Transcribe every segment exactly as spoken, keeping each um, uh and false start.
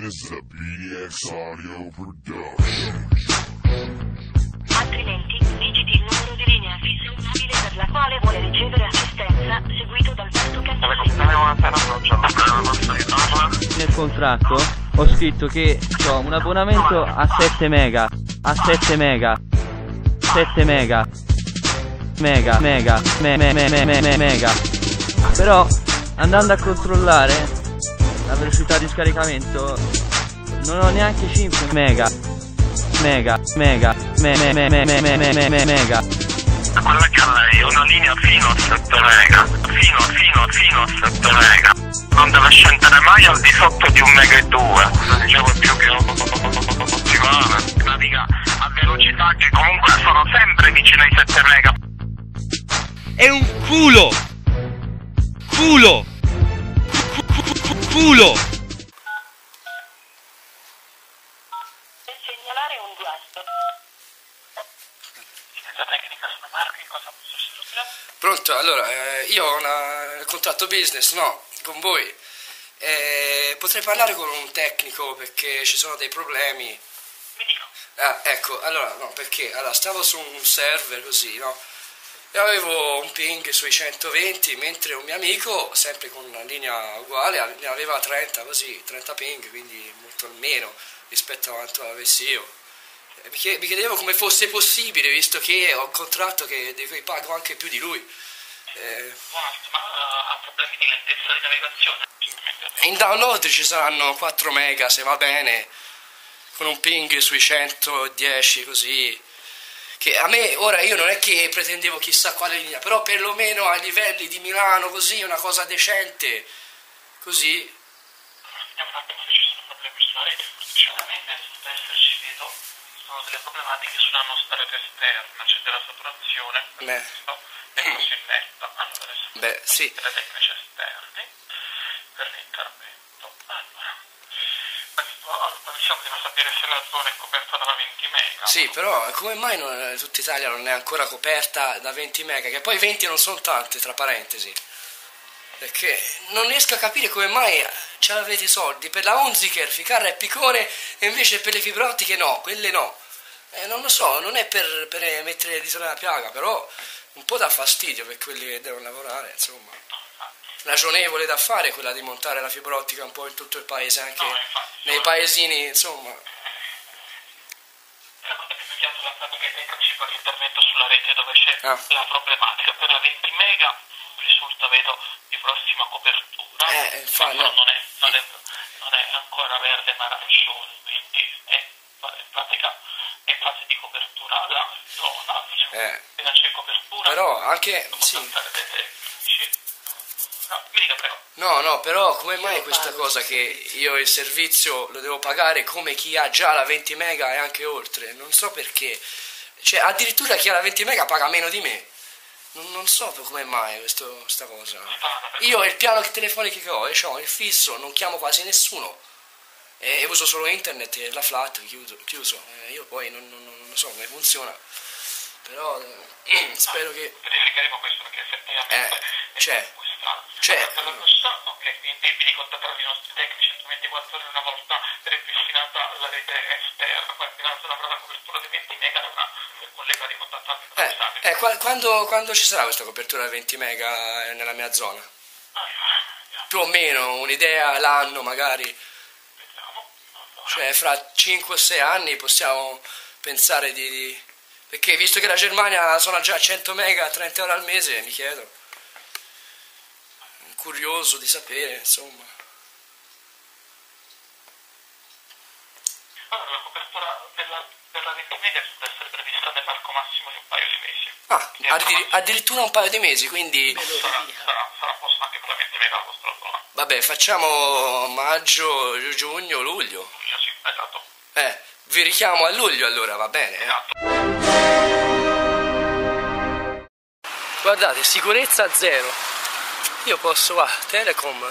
is a B D X Audio Production. Altrimenti digiti il numero di linea fissa mobile per la quale vuole ricevere assistenza, seguito dal tasto cancelli. Nel contratto ho scritto che ho un abbonamento a sette mega, a sette mega, sette mega, mega, mega, me, me, me, me, me, me, mega. Però andando a controllare la velocità di scaricamento non ho neanche cinque mega, mega, mega, me, me, me, me, me, me, me, me, mega. Quella che a lei è una linea fino a sette mega, fino, fino, fino a sette mega. Non deve scendere mai al di sotto di un mega e due. Diciamo più che ottimale. Naviga a velocità che comunque sono sempre vicino ai sette mega. È un culo! Culo! Culo! Segnalare un guasto. Tecnica sono Marco, in cosa posso servire? Pronto? Allora, eh, io ho una- un contratto business, no? Con voi. Eh, potrei parlare con un tecnico perché ci sono dei problemi. Mi dico. Ah, ecco, allora, no, perché? Allora, stavo su un server così, no? E avevo un ping sui centoventi, mentre un mio amico, sempre con una linea uguale, ne aveva trenta, così, trenta ping, quindi molto meno rispetto a quanto avessi io. Eh, Mi chie- mi chiedevo come fosse possibile, visto che ho un contratto che, di cui pago anche più di lui. Eh, Guarda, ma uh, ha problemi di lentezza di navigazione? in download ci saranno quattro mega, se va bene, con un ping sui centodieci, così. Che a me, ora io non è che pretendevo chissà quale linea, però perlomeno ai livelli di Milano, così, una cosa decente, così. Vediamo un attimo se ci sono problemi sulla rete. Sicuramente deve esserci, vedo, sono delle problematiche sulla nostra rete esterna, c'è della saturazione. Beh. E così netta. Allora adesso Beh, sì. delle tecnici esterni per l'intervento. Allora, questo diciamo deve sapere se la zona è coperta dalla venti mega. Sì, però come mai non, tutta Italia non è ancora coperta da venti mega? Che poi venti non sono tante, tra parentesi. Perché non riesco a capire come mai ce l'avete i soldi per la Unziker, Ficarra e Picone, e invece per le fibre ottiche no, quelle no. Eh, non lo so, non è per, per mettere il dito nella piaga, però un po' dà fastidio per quelli che devono lavorare, insomma. Ragionevole da fare quella di montare la fibra ottica un po' in tutto il paese, anche No, infatti, nei no. paesini, insomma. Ecco che mi piace la pratica del principio di intervento sulla rete dove c'è Ah. la problematica. Per la venti mega risulta, vedo, di prossima copertura. Eh, infatti, Ma no. non, è, non, è, non è ancora verde ma arancione, quindi è in pratica è in fase di copertura la zona, diciamo. Eh. Appena c'è copertura, Però anche, dobbiamo sì. saltare dei tecnici. No, mi dica prego. No, no, però come mai questa cosa che io il servizio lo devo pagare come chi ha già la venti mega e anche oltre? Non so perché. Cioè, addirittura chi ha la venti mega paga meno di me. Non, non so come mai questo, questa cosa. Io il piano telefonico che ho, io ho il fisso, non chiamo quasi nessuno. E uso solo internet e la flat chiuso. chiuso. Eh, io poi non, non, non so come funziona. Però eh, spero che... Verificheremo questo perché effettivamente Eh, è c'è. questo. C'è. Per la prossima, ok, quindi vi contattare i nostri tecnici ventiquattro ore una volta ripristinata la rete esterna, quindi la zona avrà la copertura di venti mega, dovrà il collega di contattarvi per Eh, avvisarvi. eh, qua- quando, quando ci sarà questa copertura venti mega eh, nella mia zona? Ah, vediamo, Più o meno, un'idea l'anno magari. vediamo. Allora, Cioè fra cinque o sei anni possiamo pensare di, di... Perché visto che la Germania sono già a cento mega, trenta euro al mese, mi chiedo. Curioso di sapere, insomma. allora, la copertura della, della venti mega deve essere prevista nell'arco massimo di un paio di mesi. Ah, Quindi addir- addirittura un paio di mesi, quindi... sarà, sarà, sarà posto anche per la venti mega la vostra zona. Vabbè, facciamo maggio, giugno, luglio. Io sì, esatto. Eh, vi richiamo a luglio allora, va bene? eh? Esatto. Guardate, sicurezza zero. Io posso, va, Telecom.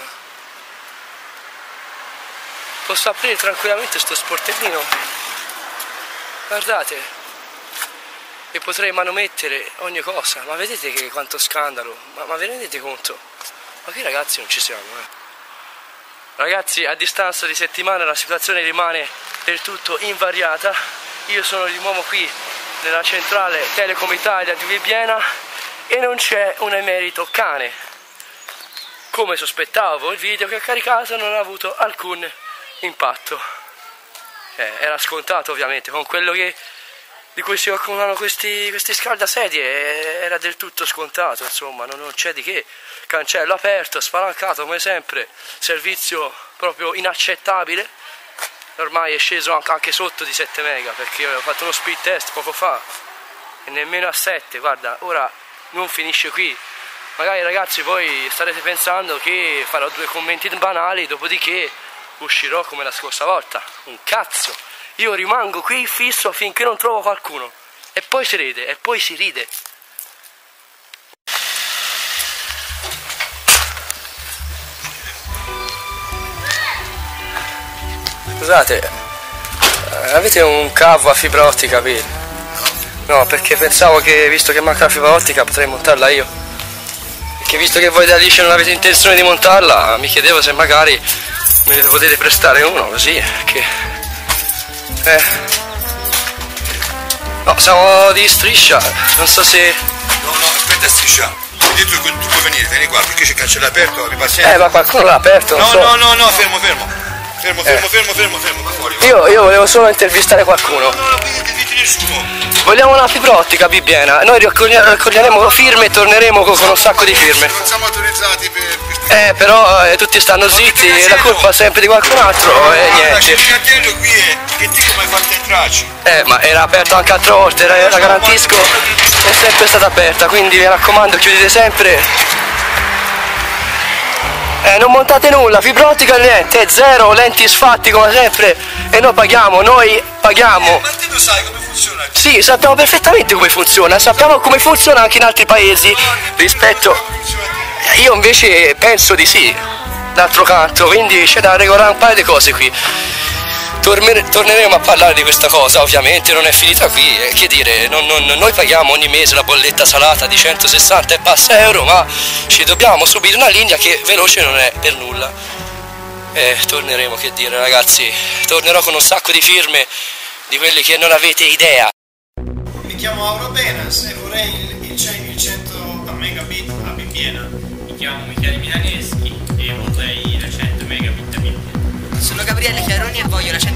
Posso aprire tranquillamente sto sportellino. Guardate. E potrei manomettere ogni cosa. Ma vedete che quanto scandalo. Ma, ma vi rendete conto? Ma qui ragazzi non ci siamo, eh. Ragazzi, a distanza di settimane la situazione rimane del tutto invariata. Io sono di nuovo qui nella centrale Telecom Italia di Bibbiena e non c'è un emerito cane. Come sospettavo, il video che ho caricato non ha avuto alcun impatto. Eh, era scontato ovviamente, con quello che, di cui si occupano questi, questi scaldasedie, era del tutto scontato, insomma, non, non c'è di che. Cancello aperto, spalancato come sempre, servizio proprio inaccettabile. Ormai è sceso anche sotto di sette mega, perché io ho fatto uno speed test poco fa e nemmeno a sette. Guarda, ora non finisce qui. Magari ragazzi voi starete pensando che farò due commenti banali, dopodiché uscirò come la scorsa volta. Un cazzo! Io rimango qui fisso finché non trovo qualcuno. E poi si ride, e poi si ride. Scusate, avete un cavo a fibra ottica qui? No, perché pensavo che visto che manca la fibra ottica potrei montarla io. Perché visto che voi da Alice non avete intenzione di montarla, mi chiedevo se magari me ne potete prestare uno così, che... Eh... No, siamo di Striscia, non so se... No, no, aspetta Striscia, dietro tu puoi venire, vieni qua, perché c'è il cancello aperto, mi pazienza. Eh, ma qualcuno l'ha aperto, non no, so. No, no, no, fermo, fermo. Fermo, fermo, eh. fermo, fermo, fermo, qua fuori. Io, io volevo solo intervistare qualcuno. No, no, no, qui non ti nessuno. Vogliamo una fibra ottica Bibbiena. Noi raccoglieremo firme e torneremo con, con un sacco di firme. Non siamo autorizzati per... per... Eh, però eh, tutti stanno zitti e la colpa è sempre di qualcun altro e niente. C'è il cartello qui è che te come hai fatto entrarci? Eh, ma era aperto anche altre volte, la, la garantisco, è sempre stata aperta, quindi mi raccomando chiudete sempre. Eh, non montate nulla, fibra ottica niente, zero, lenti sfatti come sempre e noi paghiamo, noi paghiamo. Eh, ma te lo sai come funziona? Sì, sappiamo perfettamente come funziona, sappiamo come funziona anche in altri paesi rispetto... Io invece penso di sì, d'altro canto, quindi c'è da regolare un paio di cose qui. Torner- torneremo a parlare di questa cosa, ovviamente non è finita qui, eh, che dire, non, non, noi paghiamo ogni mese la bolletta salata di centosessanta e passa euro, ma ci dobbiamo subire una linea che veloce non è per nulla. Eh, torneremo, che dire ragazzi, tornerò con un sacco di firme di quelli che non avete idea. Mi chiamo Aurobenas e vorrei il, il, il cento megabit a Bibbiena. Mi chiamo Michele Milaneschi e vorrei la cento megabit a Bibbiena. Sono Gabriele Chiaroni e voglio la cento